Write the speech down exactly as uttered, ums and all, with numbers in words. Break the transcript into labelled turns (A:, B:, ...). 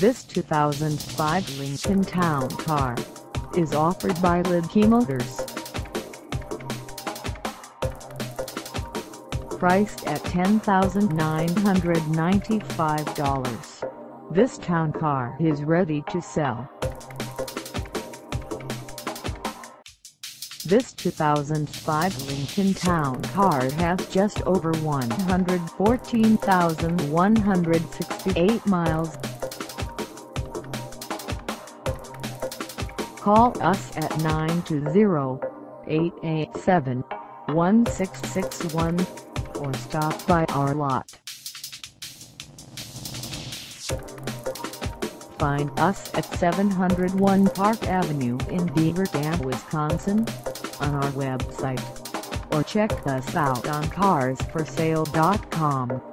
A: This two thousand five Lincoln Town Car is offered by LIDTKE Motors. Priced at ten thousand nine hundred ninety-five dollars, this town car is ready to sell. This two thousand five Lincoln Town Car has just over one hundred fourteen thousand one hundred sixty-eight miles. Call us at nine two zero, eight eight seven, one six six one or stop by our lot. Find us at seven oh one Park Avenue in Beaver Dam, Wisconsin, on our website, or check us out on cars for sale dot com.